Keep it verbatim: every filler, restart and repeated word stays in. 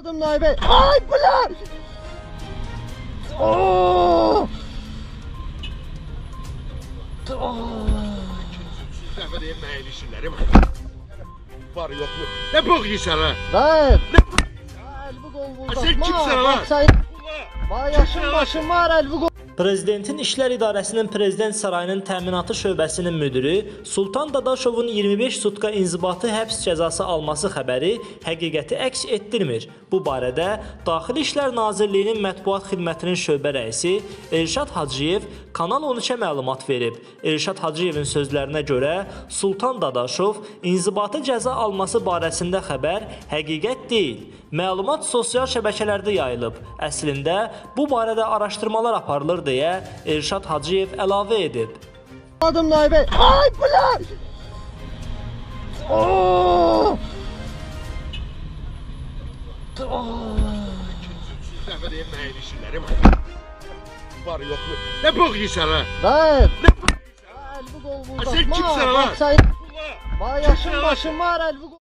Adım Naibey. Ay bırak! Oh! Dəfə deyib nə elişirlərim? Var yoxmu? Nə bok yiyirsən ha? Hayır. El bu gol vurdu. Sen kimsin lan? Vay yaşın başın var el bu gol. Prezidentin İşlər İdarəsinin Prezident Sarayının təminatı şöbəsinin müdiri Sultan Dadaşovun iyirmi beş sutka inzibati həbs cəzası alması xəbəri həqiqəti əks etdirmir. Bu barədə Daxili İşlər Nazirliyinin Mətbuat Xidmətinin şöbə rəisi Elşad Hacıyev Kanal on üçə məlumat verib. Elşad Hacıyevin sözlərinə görə Sultan Dadaşov inzibati cəza alması barəsində xəbər həqiqət deyil. Məlumat sosial şəbəkələrdə yayılıb. Əslində bu barədə araşdırmalar aparılır deyə Elşad Hacıyev əlavə edib. Adım Naibey. Ay bırak! Oh! Dəfə deyib nə elişirlərim? Var yoxmu? Nə bok yiyirsən ha? Hayır. El bu gol vurdu. Sen kimsin lan? Vay yaşın başın var el bu gol.